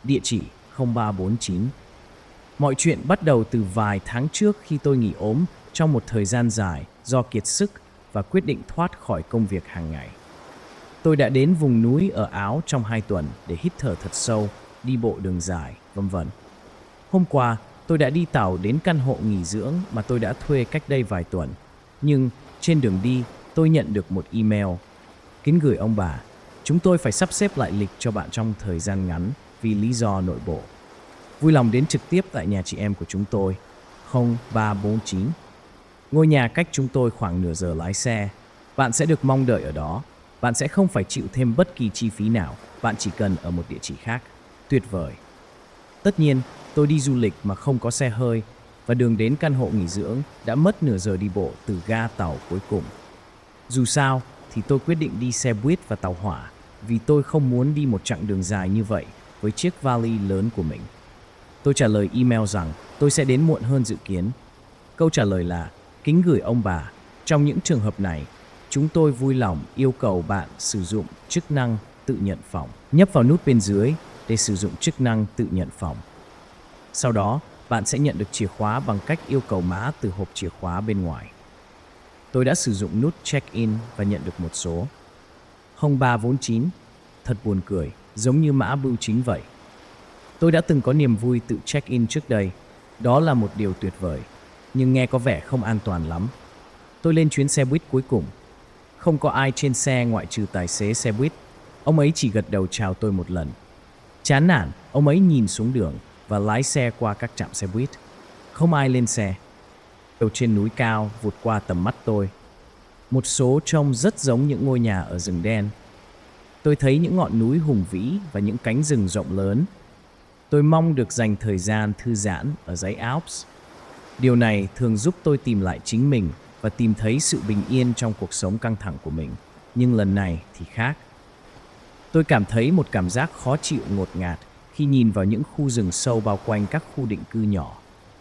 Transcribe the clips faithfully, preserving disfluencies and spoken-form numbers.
địa chỉ không ba bốn chín. Mọi chuyện bắt đầu từ vài tháng trước khi tôi nghỉ ốm trong một thời gian dài do kiệt sức và quyết định thoát khỏi công việc hàng ngày. Tôi đã đến vùng núi ở Áo trong hai tuần để hít thở thật sâu, đi bộ đường dài, vân vân. Hôm qua, tôi đã đi tàu đến căn hộ nghỉ dưỡng mà tôi đã thuê cách đây vài tuần. Nhưng trên đường đi, tôi nhận được một email. Kính gửi ông bà, chúng tôi phải sắp xếp lại lịch cho bạn trong thời gian ngắn vì lý do nội bộ. Vui lòng đến trực tiếp tại nhà chị em của chúng tôi, không ba bốn chín. Ngôi nhà cách chúng tôi khoảng nửa giờ lái xe. Bạn sẽ được mong đợi ở đó. Bạn sẽ không phải chịu thêm bất kỳ chi phí nào. Bạn chỉ cần ở một địa chỉ khác. Tuyệt vời. Tất nhiên, tôi đi du lịch mà không có xe hơi và đường đến căn hộ nghỉ dưỡng đã mất nửa giờ đi bộ từ ga tàu cuối cùng. Dù sao thì tôi quyết định đi xe buýt và tàu hỏa vì tôi không muốn đi một chặng đường dài như vậy với chiếc vali lớn của mình. Tôi trả lời email rằng tôi sẽ đến muộn hơn dự kiến. Câu trả lời là: kính gửi ông bà, trong những trường hợp này, chúng tôi vui lòng yêu cầu bạn sử dụng chức năng tự nhận phòng. Nhấp vào nút bên dưới để sử dụng chức năng tự nhận phòng. Sau đó, bạn sẽ nhận được chìa khóa bằng cách yêu cầu mã từ hộp chìa khóa bên ngoài. Tôi đã sử dụng nút check-in và nhận được một số. không ba bốn chín, thật buồn cười, giống như mã bưu chính vậy. Tôi đã từng có niềm vui tự check-in trước đây. Đó là một điều tuyệt vời, nhưng nghe có vẻ không an toàn lắm. Tôi lên chuyến xe buýt cuối cùng. Không có ai trên xe ngoại trừ tài xế xe buýt. Ông ấy chỉ gật đầu chào tôi một lần. Chán nản, ông ấy nhìn xuống đường và lái xe qua các trạm xe buýt. Không ai lên xe. Ở trên núi cao vụt qua tầm mắt tôi. Một số trông rất giống những ngôi nhà ở rừng đen. Tôi thấy những ngọn núi hùng vĩ và những cánh rừng rộng lớn. Tôi mong được dành thời gian thư giãn ở dãy Alps. Điều này thường giúp tôi tìm lại chính mình và tìm thấy sự bình yên trong cuộc sống căng thẳng của mình. Nhưng lần này thì khác. Tôi cảm thấy một cảm giác khó chịu ngột ngạt khi nhìn vào những khu rừng sâu bao quanh các khu định cư nhỏ.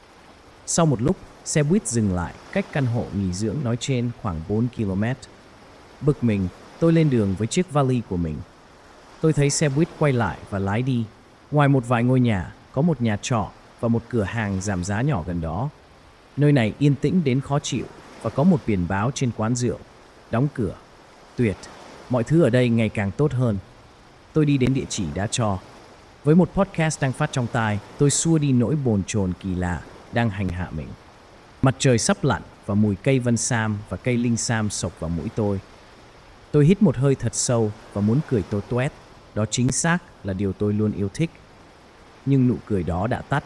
Sau một lúc, xe buýt dừng lại cách căn hộ nghỉ dưỡng nói trên khoảng bốn ki lô mét. Bực mình, tôi lên đường với chiếc vali của mình. Tôi thấy xe buýt quay lại và lái đi. Ngoài một vài ngôi nhà, có một nhà trọ và một cửa hàng giảm giá nhỏ gần đó. Nơi này yên tĩnh đến khó chịu và có một biển báo trên quán rượu. Đóng cửa. Tuyệt. Mọi thứ ở đây ngày càng tốt hơn. Tôi đi đến địa chỉ đã cho. Với một podcast đang phát trong tai, tôi xua đi nỗi bồn chồn kỳ lạ đang hành hạ mình. Mặt trời sắp lặn và mùi cây vân sam và cây linh sam sộc vào mũi tôi. Tôi hít một hơi thật sâu và muốn cười toét toét. Đó chính xác là điều tôi luôn yêu thích. Nhưng nụ cười đó đã tắt.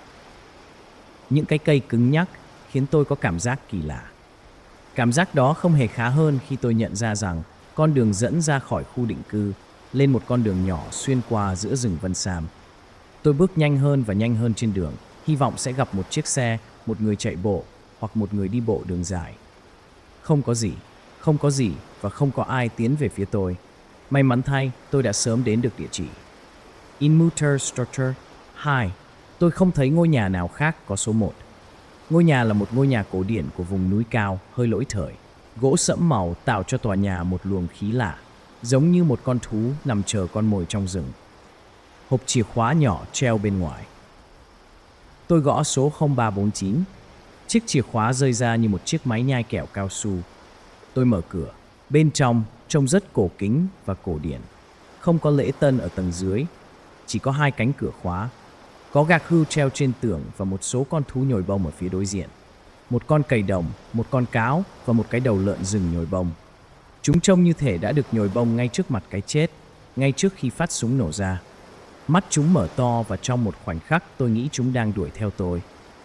Những cái cây cứng nhắc khiến tôi có cảm giác kỳ lạ. Cảm giác đó không hề khá hơn khi tôi nhận ra rằng con đường dẫn ra khỏi khu định cư lên một con đường nhỏ xuyên qua giữa rừng vân sam. Tôi bước nhanh hơn và nhanh hơn trên đường, hy vọng sẽ gặp một chiếc xe, một người chạy bộ hoặc một người đi bộ đường dài. Không có gì, không có gì và không có ai tiến về phía tôi. May mắn thay, tôi đã sớm đến được địa chỉ. Inmutter Structure hai. Tôi không thấy ngôi nhà nào khác có số một. Ngôi nhà là một ngôi nhà cổ điển của vùng núi cao, hơi lỗi thời. Gỗ sẫm màu tạo cho tòa nhà một luồng khí lạ, giống như một con thú nằm chờ con mồi trong rừng. Hộp chìa khóa nhỏ treo bên ngoài. Tôi gõ số không ba bốn chín. Chiếc chìa khóa rơi ra như một chiếc máy nhai kẹo cao su. Tôi mở cửa. Bên trong trông rất cổ kính và cổ điển. Không có lễ tân ở tầng dưới, chỉ có hai cánh cửa khóa. Có gạc hưu treo trên tường và một số con thú nhồi bông ở phía đối diện. Một con cầy đồng, một con cáo và một cái đầu lợn rừng nhồi bông. Chúng trông như thể đã được nhồi bông ngay trước mặt cái chết, ngay trước khi phát súng nổ ra. Mắt chúng mở to và trong một khoảnh khắc tôi nghĩ chúng đang đuổi theo tôi.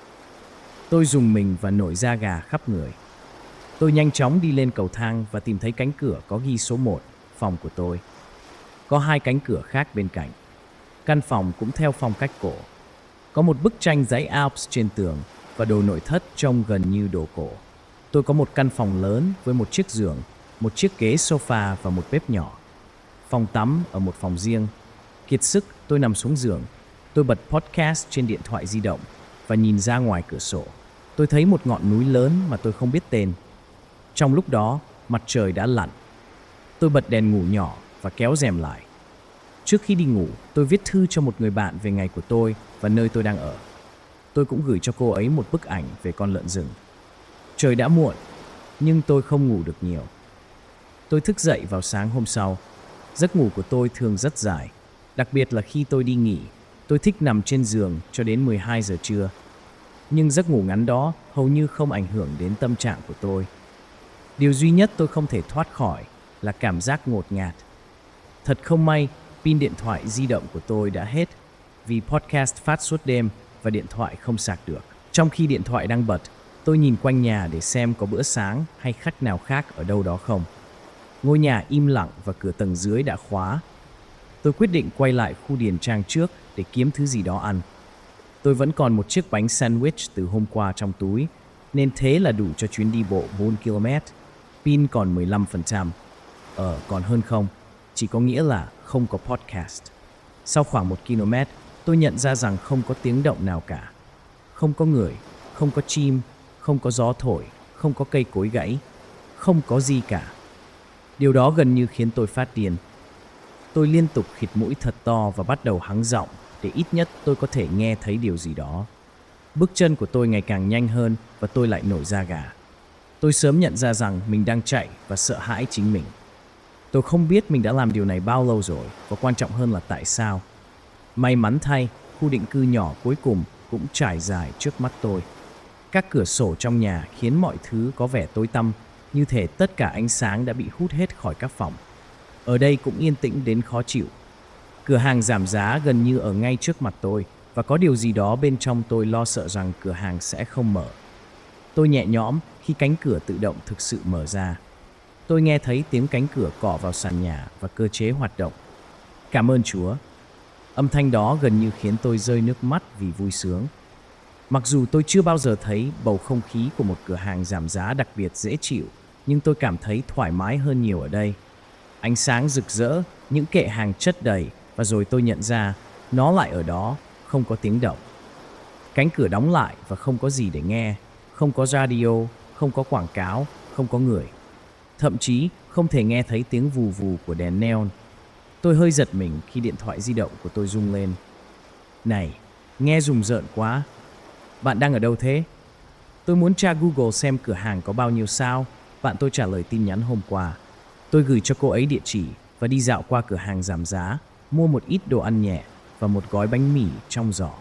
Tôi rùng mình và nổi da gà khắp người. Tôi nhanh chóng đi lên cầu thang và tìm thấy cánh cửa có ghi số một, phòng của tôi. Có hai cánh cửa khác bên cạnh. Căn phòng cũng theo phong cách cổ. Có một bức tranh dãy Alps trên tường và đồ nội thất trông gần như đồ cổ. Tôi có một căn phòng lớn với một chiếc giường, một chiếc ghế sofa và một bếp nhỏ. Phòng tắm ở một phòng riêng. Kiệt sức, tôi nằm xuống giường. Tôi bật podcast trên điện thoại di động và nhìn ra ngoài cửa sổ. Tôi thấy một ngọn núi lớn mà tôi không biết tên. Trong lúc đó, mặt trời đã lặn. Tôi bật đèn ngủ nhỏ và kéo rèm lại. Trước khi đi ngủ, tôi viết thư cho một người bạn về ngày của tôi và nơi tôi đang ở. Tôi cũng gửi cho cô ấy một bức ảnh về con lợn rừng. Trời đã muộn, nhưng tôi không ngủ được nhiều. Tôi thức dậy vào sáng hôm sau. Giấc ngủ của tôi thường rất dài, đặc biệt là khi tôi đi nghỉ. Tôi thích nằm trên giường cho đến mười hai giờ trưa. Nhưng giấc ngủ ngắn đó hầu như không ảnh hưởng đến tâm trạng của tôi. Điều duy nhất tôi không thể thoát khỏi là cảm giác ngột ngạt. Thật không may, pin điện thoại di động của tôi đã hết vì podcast phát suốt đêm và điện thoại không sạc được. Trong khi điện thoại đang bật, tôi nhìn quanh nhà để xem có bữa sáng hay khách nào khác ở đâu đó không. Ngôi nhà im lặng và cửa tầng dưới đã khóa. Tôi quyết định quay lại khu điền trang trước để kiếm thứ gì đó ăn. Tôi vẫn còn một chiếc bánh sandwich từ hôm qua trong túi, nên thế là đủ cho chuyến đi bộ bốn ki lô mét. Pin còn mười lăm phần trăm. Ờ, còn hơn không, chỉ có nghĩa là không có podcast. Sau khoảng một ki lô mét, tôi nhận ra rằng không có tiếng động nào cả. Không có người, không có chim, không có gió thổi, không có cây cối gãy, không có gì cả. Điều đó gần như khiến tôi phát điên. Tôi liên tục khịt mũi thật to và bắt đầu hắng giọng để ít nhất tôi có thể nghe thấy điều gì đó. Bước chân của tôi ngày càng nhanh hơn và tôi lại nổi da gà. Tôi sớm nhận ra rằng mình đang chạy và sợ hãi chính mình. Tôi không biết mình đã làm điều này bao lâu rồi và quan trọng hơn là tại sao. May mắn thay, khu định cư nhỏ cuối cùng cũng trải dài trước mắt tôi. Các cửa sổ trong nhà khiến mọi thứ có vẻ tối tăm, như thể tất cả ánh sáng đã bị hút hết khỏi các phòng. Ở đây cũng yên tĩnh đến khó chịu. Cửa hàng giảm giá gần như ở ngay trước mặt tôi và có điều gì đó bên trong tôi lo sợ rằng cửa hàng sẽ không mở. Tôi nhẹ nhõm khi cánh cửa tự động thực sự mở ra. Tôi nghe thấy tiếng cánh cửa cọ vào sàn nhà và cơ chế hoạt động. Cảm ơn Chúa. Âm thanh đó gần như khiến tôi rơi nước mắt vì vui sướng. Mặc dù tôi chưa bao giờ thấy bầu không khí của một cửa hàng giảm giá đặc biệt dễ chịu, nhưng tôi cảm thấy thoải mái hơn nhiều ở đây. Ánh sáng rực rỡ, những kệ hàng chất đầy, và rồi tôi nhận ra nó lại ở đó, không có tiếng động. Cánh cửa đóng lại và không có gì để nghe, không có radio, không có quảng cáo, không có người. Thậm chí không thể nghe thấy tiếng vù vù của đèn neon. Tôi hơi giật mình khi điện thoại di động của tôi rung lên. Này, nghe rùng rợn quá. Bạn đang ở đâu thế? Tôi muốn tra Google xem cửa hàng có bao nhiêu sao. Bạn tôi trả lời tin nhắn hôm qua. Tôi gửi cho cô ấy địa chỉ và đi dạo qua cửa hàng giảm giá, mua một ít đồ ăn nhẹ và một gói bánh mì trong giỏ.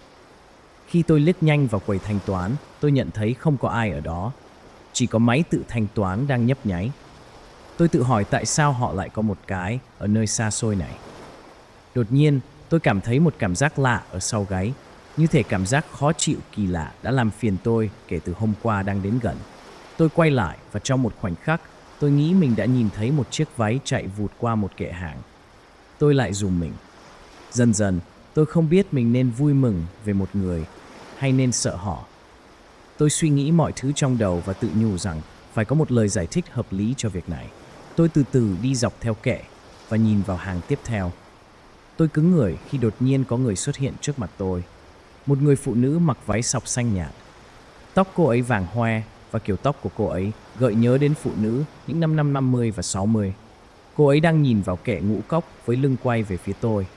Khi tôi liếc nhanh vào quầy thanh toán, tôi nhận thấy không có ai ở đó. Chỉ có máy tự thanh toán đang nhấp nháy. Tôi tự hỏi tại sao họ lại có một cái ở nơi xa xôi này. Đột nhiên, tôi cảm thấy một cảm giác lạ ở sau gáy, như thể cảm giác khó chịu kỳ lạ đã làm phiền tôi kể từ hôm qua đang đến gần. Tôi quay lại và trong một khoảnh khắc, tôi nghĩ mình đã nhìn thấy một chiếc váy chạy vụt qua một kệ hàng. Tôi lại rùng mình. Dần dần, tôi không biết mình nên vui mừng về một người hay nên sợ họ. Tôi suy nghĩ mọi thứ trong đầu và tự nhủ rằng phải có một lời giải thích hợp lý cho việc này. Tôi từ từ đi dọc theo kệ và nhìn vào hàng tiếp theo. Tôi cứng người khi đột nhiên có người xuất hiện trước mặt tôi. Một người phụ nữ mặc váy sọc xanh nhạt. Tóc cô ấy vàng hoe và kiểu tóc của cô ấy gợi nhớ đến phụ nữ những năm năm năm mươi và sáu mươi. Cô ấy đang nhìn vào kệ ngũ cốc với lưng quay về phía tôi.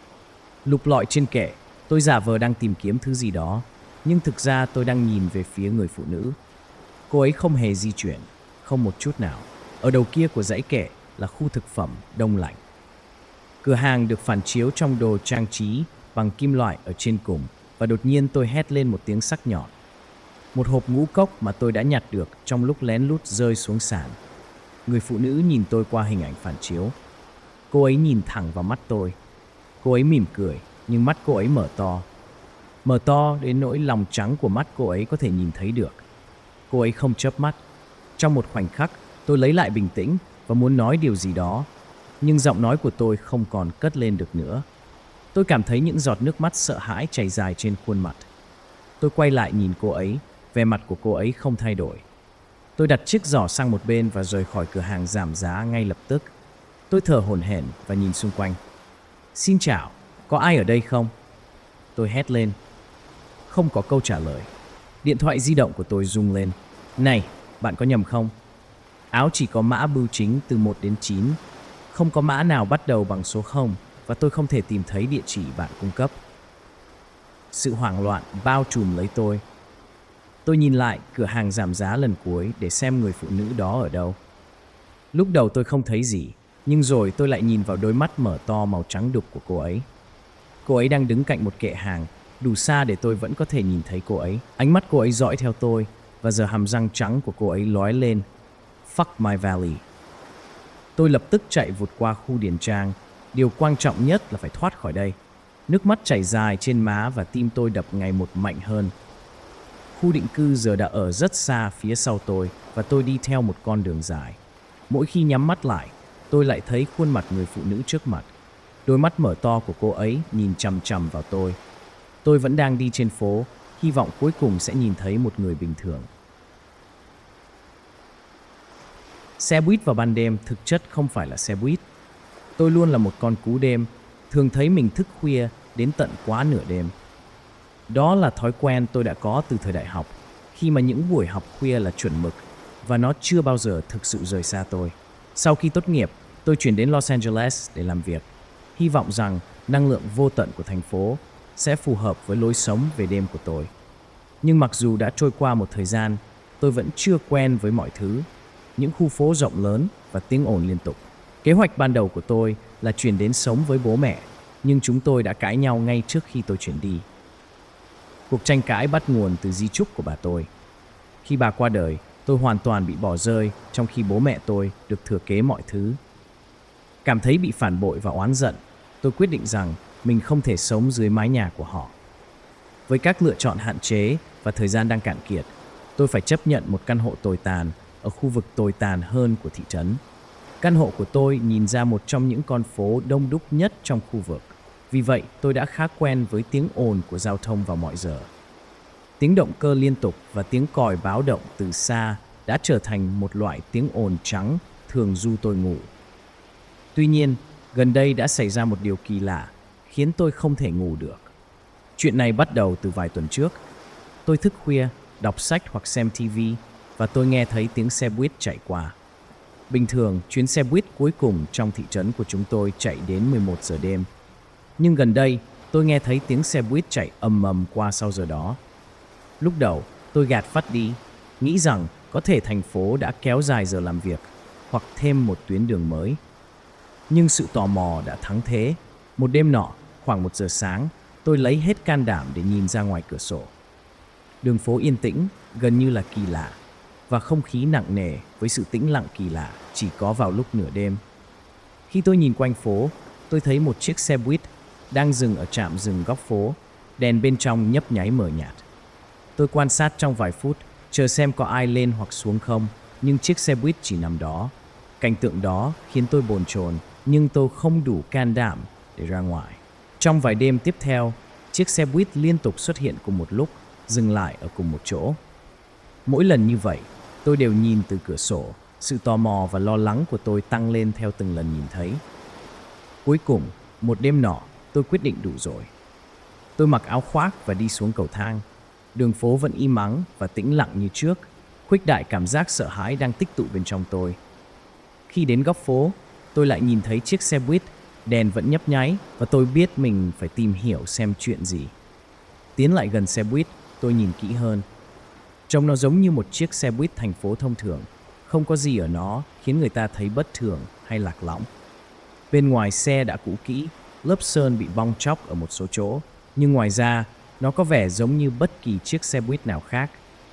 Lục lọi trên kệ, tôi giả vờ đang tìm kiếm thứ gì đó, nhưng thực ra tôi đang nhìn về phía người phụ nữ. Cô ấy không hề di chuyển, không một chút nào. Ở đầu kia của dãy kệ là khu thực phẩm đông lạnh. Cửa hàng được phản chiếu trong đồ trang trí bằng kim loại ở trên cùng, và đột nhiên tôi hét lên một tiếng sắc nhọn. Một hộp ngũ cốc mà tôi đã nhặt được trong lúc lén lút rơi xuống sàn. Người phụ nữ nhìn tôi qua hình ảnh phản chiếu. Cô ấy nhìn thẳng vào mắt tôi. Cô ấy mỉm cười, nhưng mắt cô ấy mở to. Mở to đến nỗi lòng trắng của mắt cô ấy có thể nhìn thấy được. Cô ấy không chớp mắt. Trong một khoảnh khắc, tôi lấy lại bình tĩnh và muốn nói điều gì đó, nhưng giọng nói của tôi không còn cất lên được nữa. Tôi cảm thấy những giọt nước mắt sợ hãi chảy dài trên khuôn mặt. Tôi quay lại nhìn cô ấy, vẻ mặt của cô ấy không thay đổi. Tôi đặt chiếc giỏ sang một bên và rời khỏi cửa hàng giảm giá ngay lập tức. Tôi thở hổn hển và nhìn xung quanh. Xin chào, có ai ở đây không? Tôi hét lên. Không có câu trả lời. Điện thoại di động của tôi rung lên. Này, bạn có nhầm không? Áo chỉ có mã bưu chính từ một đến chín. Không có mã nào bắt đầu bằng số không và tôi không thể tìm thấy địa chỉ bạn cung cấp. Sự hoảng loạn bao trùm lấy tôi. Tôi nhìn lại cửa hàng giảm giá lần cuối để xem người phụ nữ đó ở đâu. Lúc đầu tôi không thấy gì, nhưng rồi tôi lại nhìn vào đôi mắt mở to màu trắng đục của cô ấy. Cô ấy đang đứng cạnh một kệ hàng, đủ xa để tôi vẫn có thể nhìn thấy cô ấy. Ánh mắt cô ấy dõi theo tôi, và giờ hàm răng trắng của cô ấy lóe lên. Fuck my valley. Tôi lập tức chạy vụt qua khu điền trang. Điều quan trọng nhất là phải thoát khỏi đây. Nước mắt chảy dài trên má và tim tôi đập ngày một mạnh hơn. Khu định cư giờ đã ở rất xa phía sau tôi và tôi đi theo một con đường dài. Mỗi khi nhắm mắt lại, tôi lại thấy khuôn mặt người phụ nữ trước mặt. Đôi mắt mở to của cô ấy nhìn chằm chằm vào tôi. Tôi vẫn đang đi trên phố, hy vọng cuối cùng sẽ nhìn thấy một người bình thường. Xe buýt vào ban đêm thực chất không phải là xe buýt. Tôi luôn là một con cú đêm, thường thấy mình thức khuya đến tận quá nửa đêm. Đó là thói quen tôi đã có từ thời đại học, khi mà những buổi học khuya là chuẩn mực, và nó chưa bao giờ thực sự rời xa tôi. Sau khi tốt nghiệp, tôi chuyển đến Los Angeles để làm việc, hy vọng rằng năng lượng vô tận của thành phố sẽ phù hợp với lối sống về đêm của tôi. Nhưng mặc dù đã trôi qua một thời gian, tôi vẫn chưa quen với mọi thứ, những khu phố rộng lớn và tiếng ồn liên tục. Kế hoạch ban đầu của tôi là chuyển đến sống với bố mẹ, nhưng chúng tôi đã cãi nhau ngay trước khi tôi chuyển đi. Cuộc tranh cãi bắt nguồn từ di chúc của bà tôi. Khi bà qua đời, tôi hoàn toàn bị bỏ rơi, trong khi bố mẹ tôi được thừa kế mọi thứ. Cảm thấy bị phản bội và oán giận, tôi quyết định rằng mình không thể sống dưới mái nhà của họ. Với các lựa chọn hạn chế và thời gian đang cạn kiệt, tôi phải chấp nhận một căn hộ tồi tàn ở khu vực tồi tàn hơn của thị trấn. Căn hộ của tôi nhìn ra một trong những con phố đông đúc nhất trong khu vực. Vì vậy, tôi đã khá quen với tiếng ồn của giao thông vào mọi giờ. Tiếng động cơ liên tục và tiếng còi báo động từ xa đã trở thành một loại tiếng ồn trắng thường ru tôi ngủ. Tuy nhiên, gần đây đã xảy ra một điều kỳ lạ, khiến tôi không thể ngủ được. Chuyện này bắt đầu từ vài tuần trước. Tôi thức khuya, đọc sách hoặc xem ti vi, và tôi nghe thấy tiếng xe buýt chạy qua. Bình thường, chuyến xe buýt cuối cùng trong thị trấn của chúng tôi chạy đến mười một giờ đêm. Nhưng gần đây, tôi nghe thấy tiếng xe buýt chạy ầm ầm qua sau giờ đó. Lúc đầu, tôi gạt phắt đi, nghĩ rằng có thể thành phố đã kéo dài giờ làm việc hoặc thêm một tuyến đường mới. Nhưng sự tò mò đã thắng thế. Một đêm nọ, khoảng một giờ sáng, tôi lấy hết can đảm để nhìn ra ngoài cửa sổ. Đường phố yên tĩnh, gần như là kỳ lạ, và không khí nặng nề với sự tĩnh lặng kỳ lạ chỉ có vào lúc nửa đêm. Khi tôi nhìn quanh phố, tôi thấy một chiếc xe buýt đang dừng ở trạm dừng góc phố, đèn bên trong nhấp nháy mờ nhạt. Tôi quan sát trong vài phút, chờ xem có ai lên hoặc xuống không, nhưng chiếc xe buýt chỉ nằm đó. Cảnh tượng đó khiến tôi bồn chồn, nhưng tôi không đủ can đảm để ra ngoài. Trong vài đêm tiếp theo, chiếc xe buýt liên tục xuất hiện cùng một lúc, dừng lại ở cùng một chỗ. Mỗi lần như vậy, tôi đều nhìn từ cửa sổ, sự tò mò và lo lắng của tôi tăng lên theo từng lần nhìn thấy. Cuối cùng, một đêm nọ, tôi quyết định đủ rồi. Tôi mặc áo khoác và đi xuống cầu thang. Đường phố vẫn im ắng và tĩnh lặng như trước, khuếch đại cảm giác sợ hãi đang tích tụ bên trong tôi. Khi đến góc phố, tôi lại nhìn thấy chiếc xe buýt, đèn vẫn nhấp nháy và tôi biết mình phải tìm hiểu xem chuyện gì. Tiến lại gần xe buýt, tôi nhìn kỹ hơn. Trông nó giống như một chiếc xe buýt thành phố thông thường, không có gì ở nó khiến người ta thấy bất thường hay lạc lõng. Bên ngoài xe đã cũ kỹ, lớp sơn bị bong tróc ở một số chỗ, nhưng ngoài ra, nó có vẻ giống như bất kỳ chiếc xe buýt nào khác.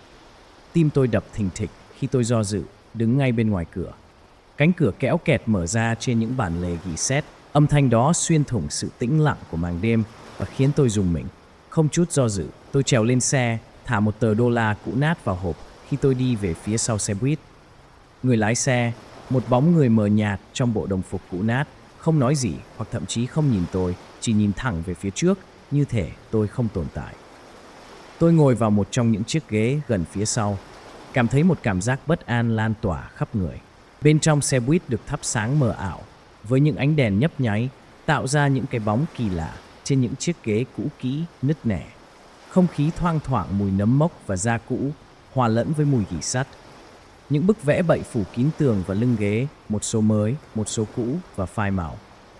Tim tôi đập thình thịch khi tôi do dự, đứng ngay bên ngoài cửa. Cánh cửa kéo kẹt mở ra trên những bản lề gỉ sét. Âm thanh đó xuyên thủng sự tĩnh lặng của màn đêm và khiến tôi rùng mình. Không chút do dự, tôi trèo lên xe, thả một tờ đô la cũ nát vào hộp khi tôi đi về phía sau xe buýt. Người lái xe, một bóng người mờ nhạt trong bộ đồng phục cũ nát, không nói gì hoặc thậm chí không nhìn tôi, chỉ nhìn thẳng về phía trước, như thể tôi không tồn tại. Tôi ngồi vào một trong những chiếc ghế gần phía sau, cảm thấy một cảm giác bất an lan tỏa khắp người. Bên trong xe buýt được thắp sáng mờ ảo, với những ánh đèn nhấp nháy, tạo ra những cái bóng kỳ lạ trên những chiếc ghế cũ kỹ, nứt nẻ. Không khí thoang thoảng mùi nấm mốc và da cũ, hòa lẫn với mùi gỉ sắt. Những bức vẽ bậy phủ kín tường và lưng ghế, một số mới, một số cũ và phai màu.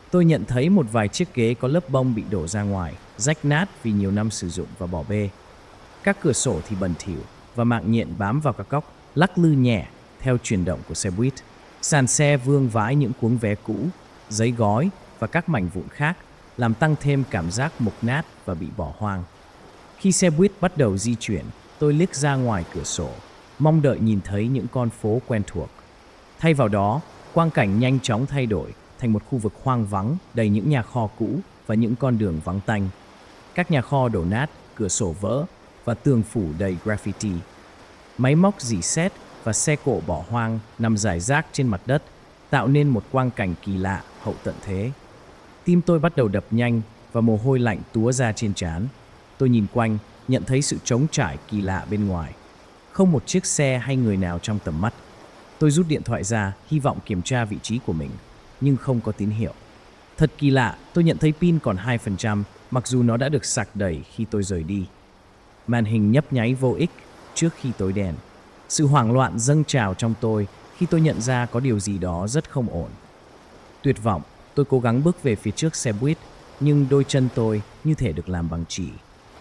Tôi nhận thấy một vài chiếc ghế có lớp bông bị đổ ra ngoài, rách nát vì nhiều năm sử dụng và bỏ bê. Các cửa sổ thì bẩn thỉu và mạng nhện bám vào các góc, lắc lư nhẹ theo chuyển động của xe buýt. Sàn xe vương vãi những cuống vé cũ, giấy gói và các mảnh vụn khác, làm tăng thêm cảm giác mục nát và bị bỏ hoang. Khi xe buýt bắt đầu di chuyển, tôi liếc ra ngoài cửa sổ, mong đợi nhìn thấy những con phố quen thuộc. Thay vào đó, quang cảnh nhanh chóng thay đổi thành một khu vực hoang vắng đầy những nhà kho cũ và những con đường vắng tanh. Các nhà kho đổ nát, cửa sổ vỡ và tường phủ đầy graffiti. Máy móc rỉ sét và xe cộ bỏ hoang nằm rải rác trên mặt đất, tạo nên một quang cảnh kỳ lạ hậu tận thế. Tim tôi bắt đầu đập nhanh và mồ hôi lạnh túa ra trên trán. Tôi nhìn quanh, nhận thấy sự trống trải kỳ lạ bên ngoài. Không một chiếc xe hay người nào trong tầm mắt. Tôi rút điện thoại ra, hy vọng kiểm tra vị trí của mình, nhưng không có tín hiệu. Thật kỳ lạ, tôi nhận thấy pin còn hai phần trăm, mặc dù nó đã được sạc đầy khi tôi rời đi. Màn hình nhấp nháy vô ích trước khi tối đen. Sự hoảng loạn dâng trào trong tôi khi tôi nhận ra có điều gì đó rất không ổn. Tuyệt vọng, tôi cố gắng bước về phía trước xe buýt, nhưng đôi chân tôi như thể được làm bằng chỉ.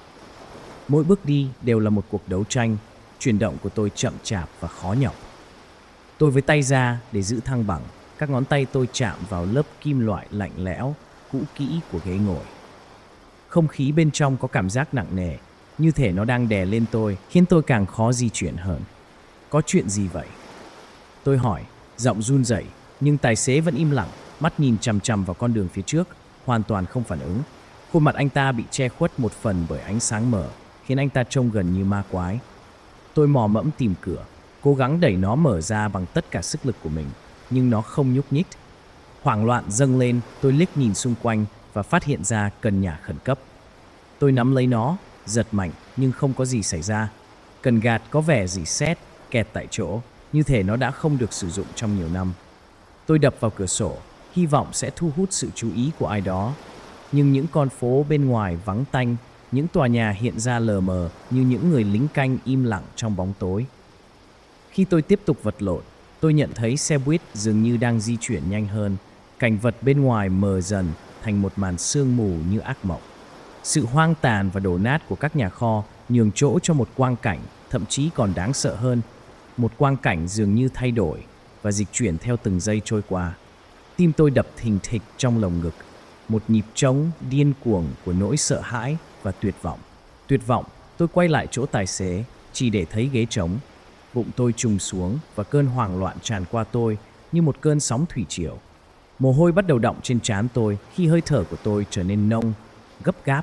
Mỗi bước đi đều là một cuộc đấu tranh, chuyển động của tôi chậm chạp và khó nhọc. Tôi với tay ra để giữ thăng bằng, các ngón tay tôi chạm vào lớp kim loại lạnh lẽo, cũ kỹ của ghế ngồi. Không khí bên trong có cảm giác nặng nề, như thể nó đang đè lên tôi, khiến tôi càng khó di chuyển hơn. Có chuyện gì vậy? Tôi hỏi, giọng run rẩy, nhưng tài xế vẫn im lặng, mắt nhìn chằm chằm vào con đường phía trước, hoàn toàn không phản ứng. Khuôn mặt anh ta bị che khuất một phần bởi ánh sáng mờ, khiến anh ta trông gần như ma quái. Tôi mò mẫm tìm cửa, cố gắng đẩy nó mở ra bằng tất cả sức lực của mình, nhưng nó không nhúc nhích. Hoảng loạn dâng lên, tôi liếc nhìn xung quanh và phát hiện ra cần nhả khẩn cấp. Tôi nắm lấy nó, giật mạnh nhưng không có gì xảy ra. Cần gạt có vẻ rỉ sét, kẹt tại chỗ, như thể nó đã không được sử dụng trong nhiều năm. Tôi đập vào cửa sổ, hy vọng sẽ thu hút sự chú ý của ai đó. Nhưng những con phố bên ngoài vắng tanh, những tòa nhà hiện ra lờ mờ như những người lính canh im lặng trong bóng tối. Khi tôi tiếp tục vật lộn, tôi nhận thấy xe buýt dường như đang di chuyển nhanh hơn. Cảnh vật bên ngoài mờ dần thành một màn sương mù như ác mộng. Sự hoang tàn và đổ nát của các nhà kho nhường chỗ cho một quang cảnh thậm chí còn đáng sợ hơn. Một quang cảnh dường như thay đổi và dịch chuyển theo từng giây trôi qua. Tim tôi đập thình thịch trong lồng ngực. Một nhịp trống điên cuồng của nỗi sợ hãi và tuyệt vọng. Tuyệt vọng, tôi quay lại chỗ tài xế, chỉ để thấy ghế trống. Bụng tôi trùng xuống và cơn hoảng loạn tràn qua tôi như một cơn sóng thủy triều. Mồ hôi bắt đầu đọng trên trán tôi khi hơi thở của tôi trở nên nông, gấp gáp.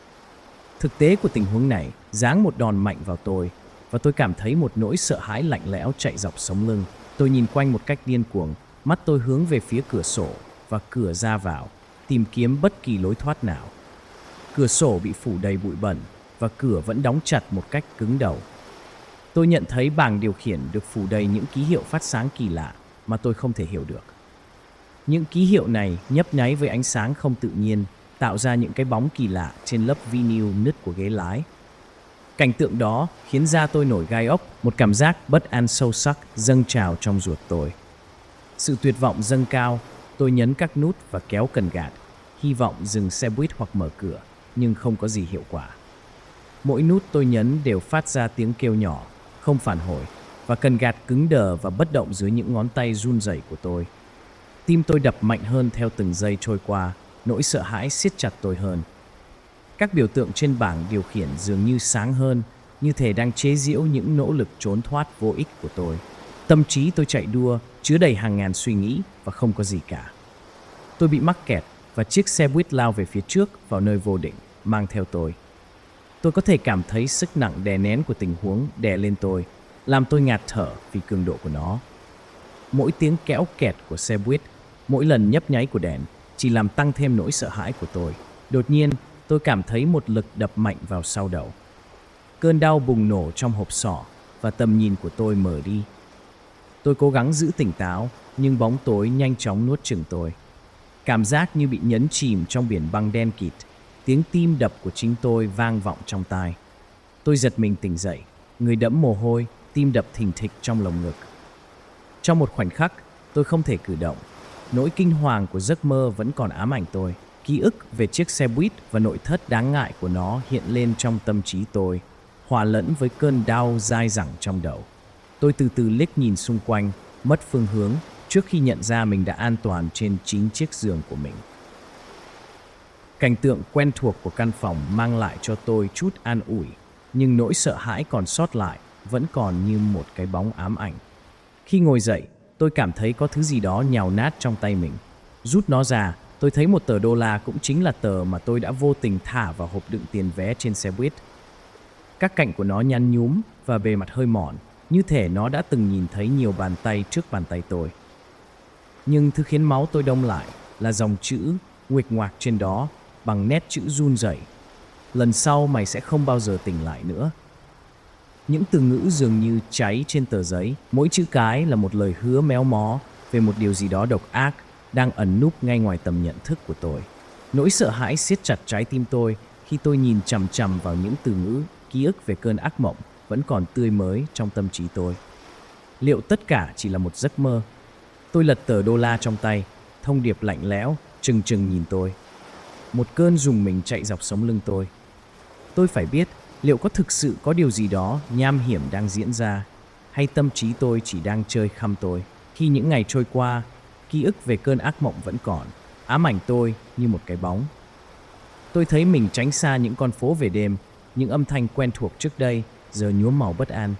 Thực tế của tình huống này giáng một đòn mạnh vào tôi và tôi cảm thấy một nỗi sợ hãi lạnh lẽo chạy dọc sống lưng. Tôi nhìn quanh một cách điên cuồng, mắt tôi hướng về phía cửa sổ và cửa ra vào, tìm kiếm bất kỳ lối thoát nào. Cửa sổ bị phủ đầy bụi bẩn và cửa vẫn đóng chặt một cách cứng đầu. Tôi nhận thấy bảng điều khiển được phủ đầy những ký hiệu phát sáng kỳ lạ mà tôi không thể hiểu được. Những ký hiệu này nhấp nháy với ánh sáng không tự nhiên, tạo ra những cái bóng kỳ lạ trên lớp vinyl nứt của ghế lái. Cảnh tượng đó khiến da tôi nổi gai ốc, một cảm giác bất an sâu sắc dâng trào trong ruột tôi. Sự tuyệt vọng dâng cao, tôi nhấn các nút và kéo cần gạt, hy vọng dừng xe buýt hoặc mở cửa, nhưng không có gì hiệu quả. Mỗi nút tôi nhấn đều phát ra tiếng kêu nhỏ, không phản hồi, và cần gạt cứng đờ và bất động dưới những ngón tay run rẩy của tôi. Tim tôi đập mạnh hơn theo từng giây trôi qua, nỗi sợ hãi siết chặt tôi hơn. Các biểu tượng trên bảng điều khiển dường như sáng hơn, như thể đang chế giễu những nỗ lực trốn thoát vô ích của tôi. Tâm trí tôi chạy đua, chứa đầy hàng ngàn suy nghĩ và không có gì cả. Tôi bị mắc kẹt và chiếc xe buýt lao về phía trước vào nơi vô định, mang theo tôi. Tôi có thể cảm thấy sức nặng đè nén của tình huống đè lên tôi, làm tôi ngạt thở vì cường độ của nó. Mỗi tiếng kéo kẹt của xe buýt, mỗi lần nhấp nháy của đèn chỉ làm tăng thêm nỗi sợ hãi của tôi. Đột nhiên, tôi cảm thấy một lực đập mạnh vào sau đầu. Cơn đau bùng nổ trong hộp sọ và tầm nhìn của tôi mở đi. Tôi cố gắng giữ tỉnh táo, nhưng bóng tối nhanh chóng nuốt chửng tôi. Cảm giác như bị nhấn chìm trong biển băng đen kịt. Tiếng tim đập của chính tôi vang vọng trong tai. Tôi giật mình tỉnh dậy, người đẫm mồ hôi, tim đập thình thịch trong lồng ngực. Trong một khoảnh khắc, tôi không thể cử động. Nỗi kinh hoàng của giấc mơ vẫn còn ám ảnh tôi. Ký ức về chiếc xe buýt và nội thất đáng ngại của nó hiện lên trong tâm trí tôi, hòa lẫn với cơn đau dai dẳng trong đầu. Tôi từ từ liếc nhìn xung quanh, mất phương hướng trước khi nhận ra mình đã an toàn trên chính chiếc giường của mình. Cảnh tượng quen thuộc của căn phòng mang lại cho tôi chút an ủi, nhưng nỗi sợ hãi còn sót lại vẫn còn như một cái bóng ám ảnh. Khi ngồi dậy, tôi cảm thấy có thứ gì đó nhào nát trong tay mình. Rút nó ra, tôi thấy một tờ đô la, cũng chính là tờ mà tôi đã vô tình thả vào hộp đựng tiền vé trên xe buýt. Các cạnh của nó nhăn nhúm và bề mặt hơi mòn, như thể nó đã từng nhìn thấy nhiều bàn tay trước bàn tay tôi. Nhưng thứ khiến máu tôi đông lại là dòng chữ nguệch ngoạc trên đó bằng nét chữ run rẩy: lần sau mày sẽ không bao giờ tỉnh lại nữa. Những từ ngữ dường như cháy trên tờ giấy, mỗi chữ cái là một lời hứa méo mó về một điều gì đó độc ác đang ẩn núp ngay ngoài tầm nhận thức của tôi. Nỗi sợ hãi siết chặt trái tim tôi khi tôi nhìn chằm chằm vào những từ ngữ, ký ức về cơn ác mộng vẫn còn tươi mới trong tâm trí tôi. Liệu tất cả chỉ là một giấc mơ? Tôi lật tờ đô la trong tay, thông điệp lạnh lẽo trừng trừng nhìn tôi. Một cơn rùng mình chạy dọc sống lưng tôi. Tôi phải biết liệu có thực sự có điều gì đó nham hiểm đang diễn ra, hay tâm trí tôi chỉ đang chơi khăm tôi. Khi những ngày trôi qua, ký ức về cơn ác mộng vẫn còn, ám ảnh tôi như một cái bóng. Tôi thấy mình tránh xa những con phố về đêm, những âm thanh quen thuộc trước đây giờ nhuốm màu bất an.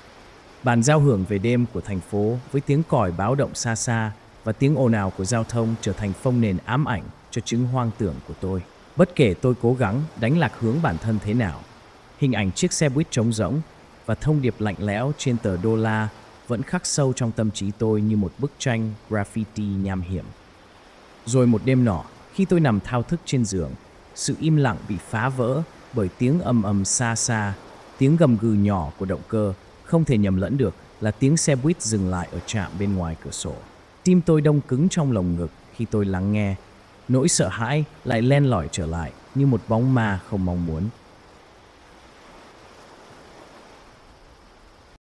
Bàn giao hưởng về đêm của thành phố với tiếng còi báo động xa xa và tiếng ồn ào của giao thông trở thành phông nền ám ảnh cho chứng hoang tưởng của tôi. Bất kể tôi cố gắng đánh lạc hướng bản thân thế nào, hình ảnh chiếc xe buýt trống rỗng và thông điệp lạnh lẽo trên tờ đô la vẫn khắc sâu trong tâm trí tôi như một bức tranh graffiti nham hiểm. Rồi một đêm nọ, khi tôi nằm thao thức trên giường, sự im lặng bị phá vỡ bởi tiếng ầm ầm xa xa, tiếng gầm gừ nhỏ của động cơ không thể nhầm lẫn được là tiếng xe buýt dừng lại ở trạm bên ngoài cửa sổ. Tim tôi đông cứng trong lồng ngực khi tôi lắng nghe. Nỗi sợ hãi lại len lỏi trở lại như một bóng ma không mong muốn.